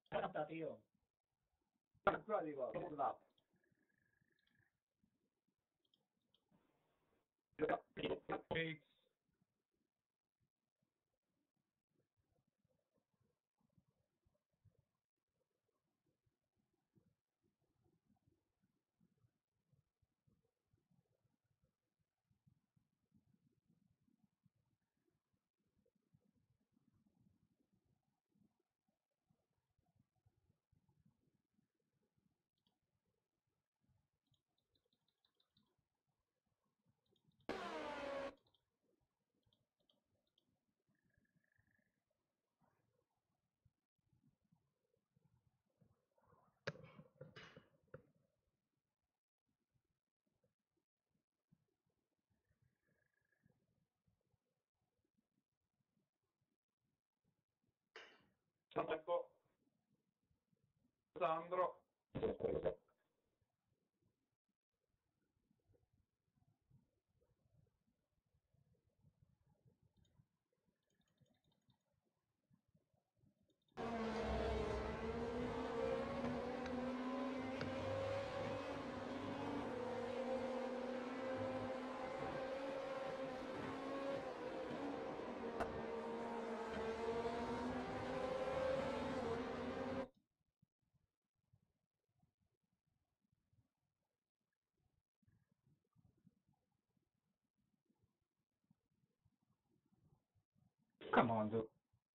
Aspetta, tío. Ancora dico, là. Takes. Ecco. Sandro. Come on, dude.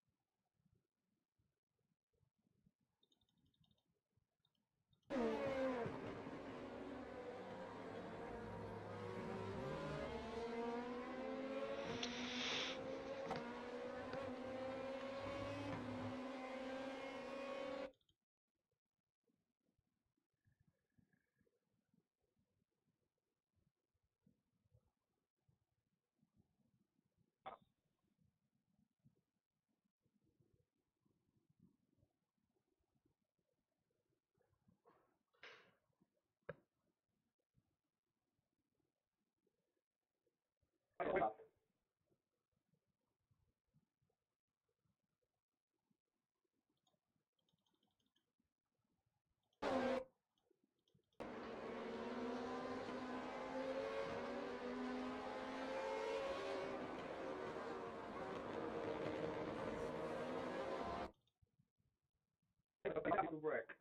Break.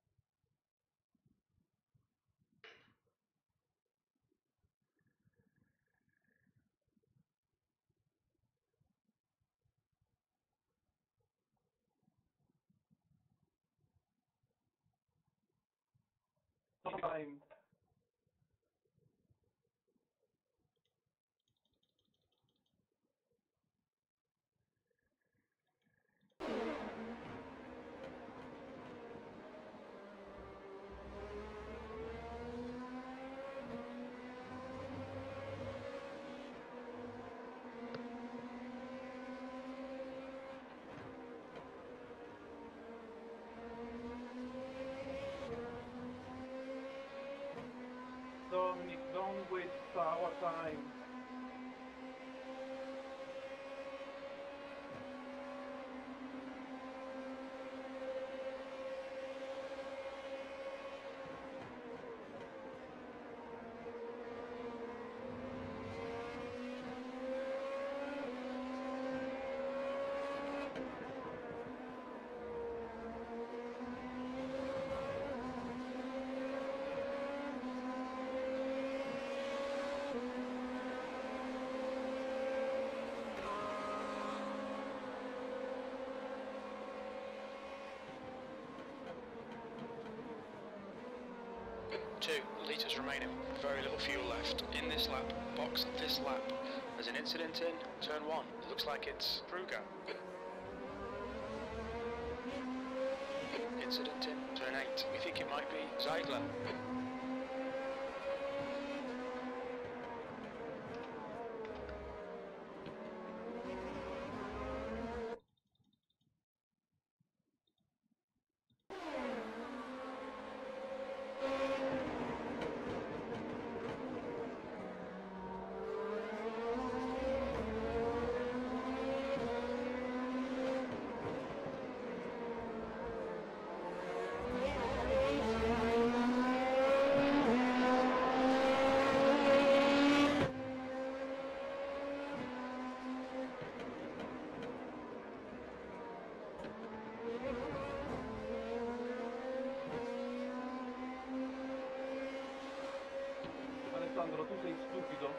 Time. Dominic, don't waste our time. Litres remaining, very little fuel left. In this lap, box this lap. There's an incident in turn 1. It looks like it's Kruger. Incident in turn 8. We think it might be Zeidler. Alessandro, tu sei stupido.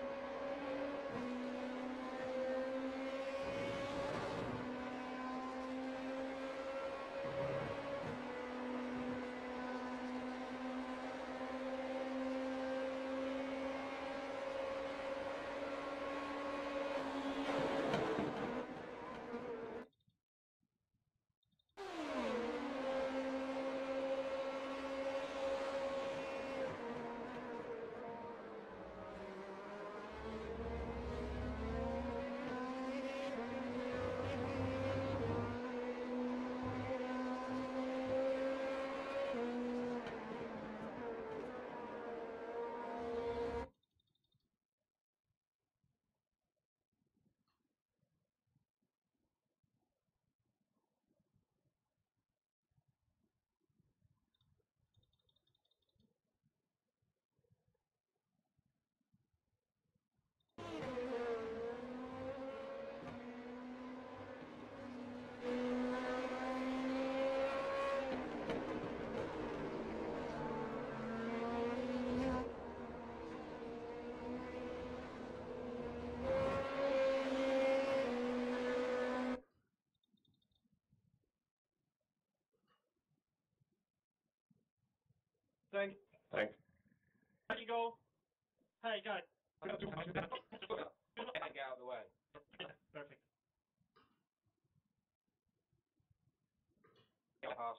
Thanks. Thanks. There you go. Hey, guys. Get out of the way. Perfect. Get past.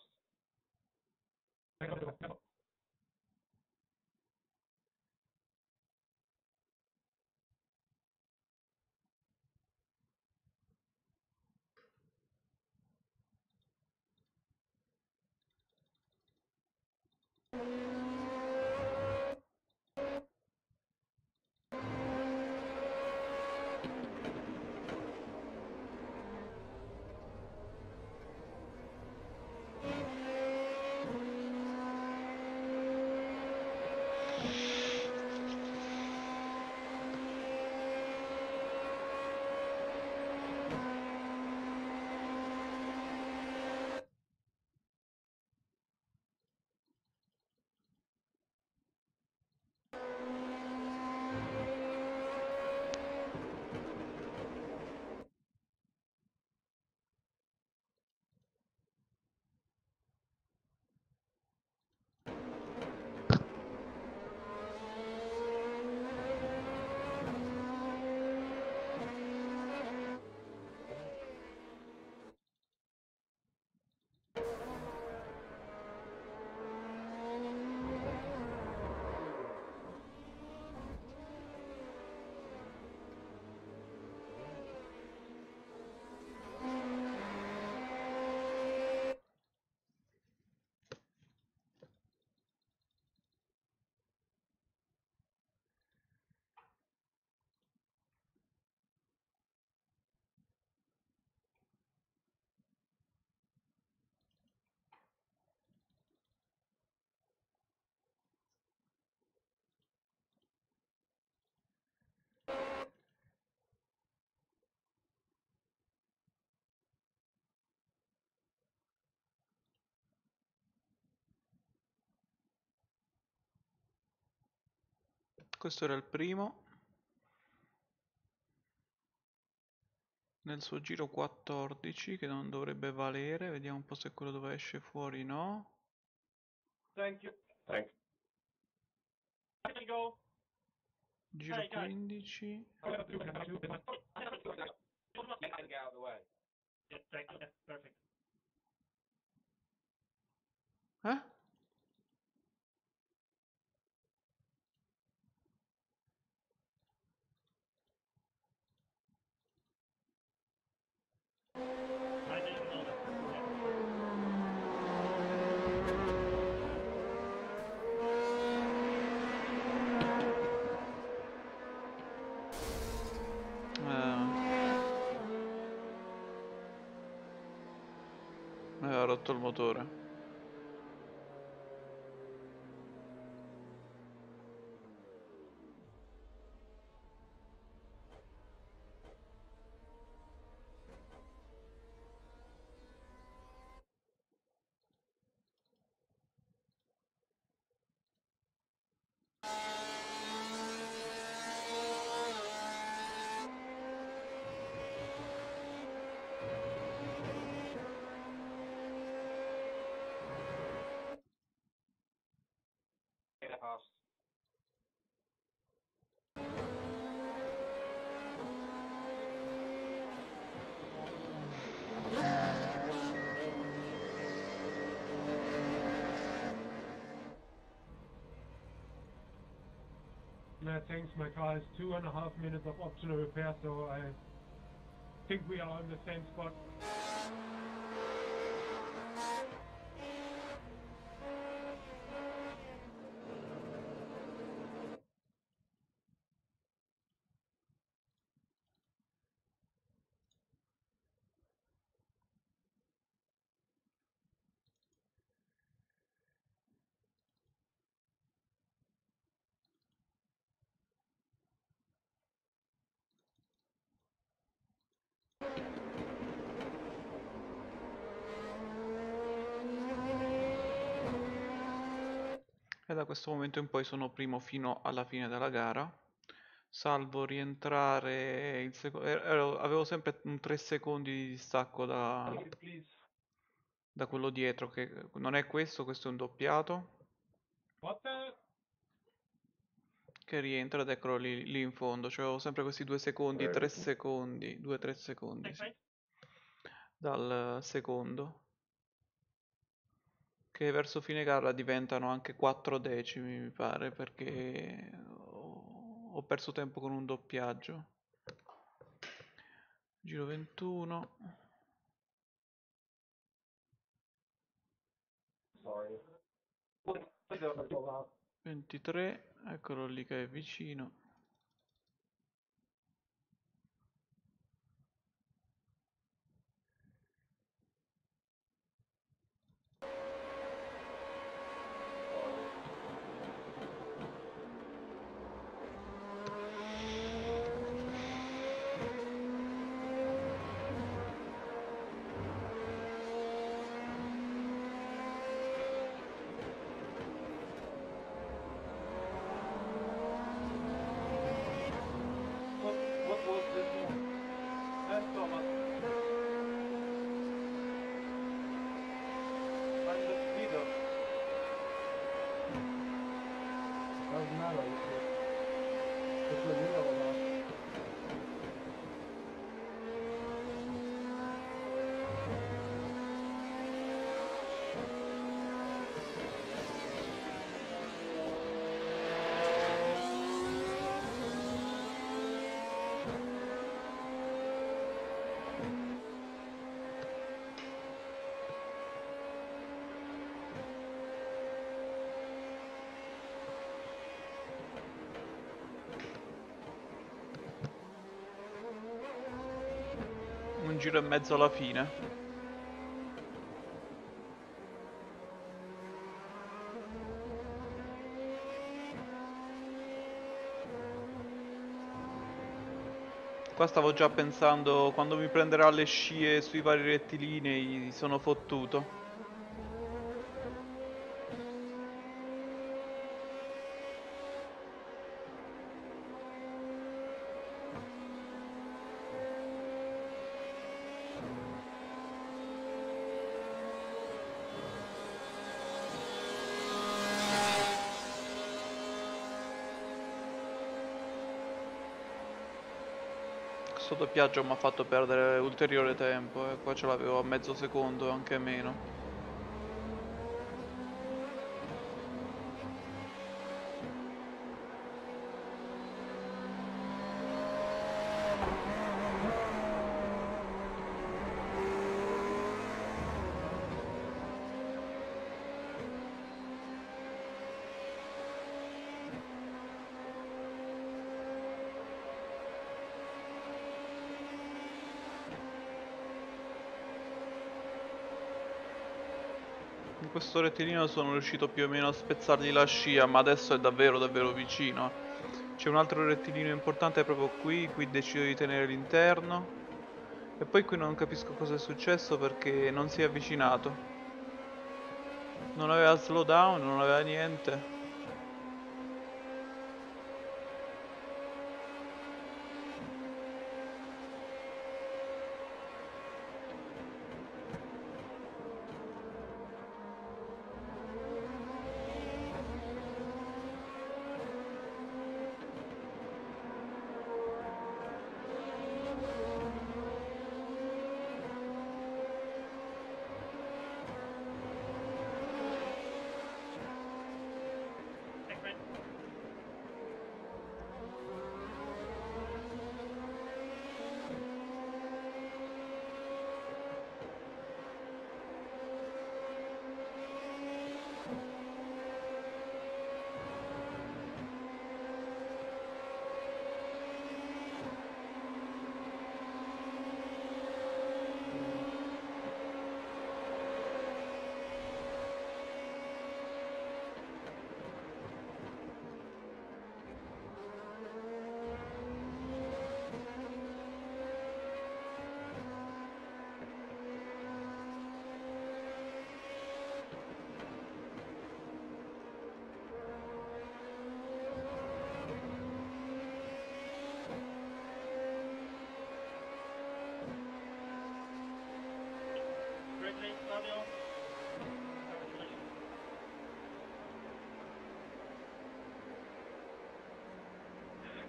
Questo era il primo. Nel suo giro 14 che non dovrebbe valere. Vediamo un po' se quello dove esce fuori no. Thank you. Thanks. There you go. Giro Hey, guys. 15. Get out of the way. Thank you. Perfect. Eh? I didn't know that. Aveva rotto il motore. Yeah, thanks. My car has 2.5 minutes of optional repair, so I think we are on the same spot. E da questo momento in poi sono primo fino alla fine della gara. Salvo rientrare il avevo sempre un 3 secondi di distacco Please. da quello dietro, che non è questo è un doppiato What the? che rientra ed eccolo lì in fondo. Cioè avevo sempre questi 2 secondi, 3 secondi, 2-3 secondi, sì, dal secondo. Che verso fine gara diventano anche 4 decimi, mi pare, perché ho perso tempo con un doppiaggio. Giro 21. Sorry. 23, eccolo lì che è vicino. What was this one? That's Thomas. I'm the leader. Doesn't matter. It's a real or not. Un giro e mezzo alla fine. Qua stavo già pensando, quando mi prenderà le scie sui vari rettilinei, sono fottuto. Questo doppiaggio mi ha fatto perdere ulteriore tempo, qua ce l'avevo a mezzo secondo, anche meno. In questo rettilineo sono riuscito più o meno a spezzargli la scia, ma adesso è davvero davvero vicino. C'è un altro rettilineo importante proprio qui decido di tenere l'interno. E poi qui non capisco cosa è successo perché non si è avvicinato. Non aveva slowdown, non aveva niente.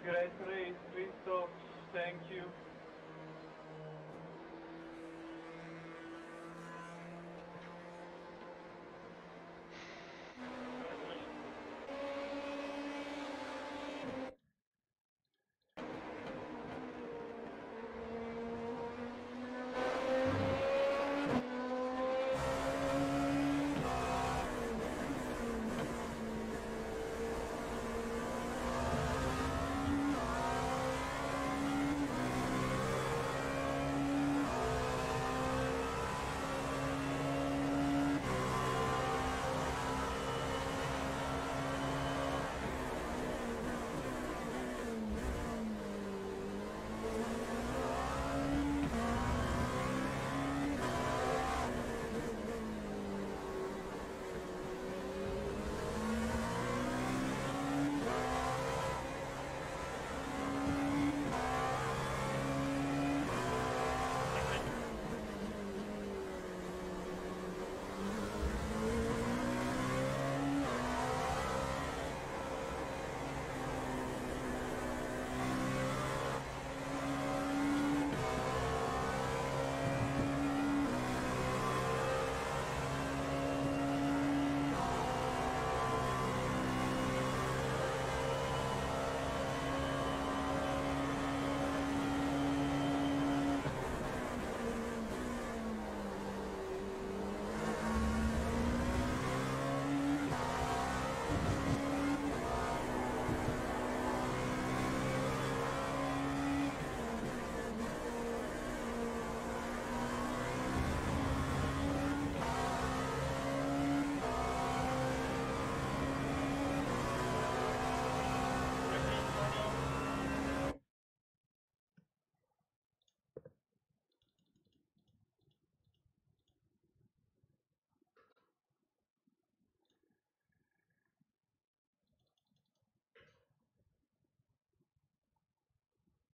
Great race, Christoph. Thank you.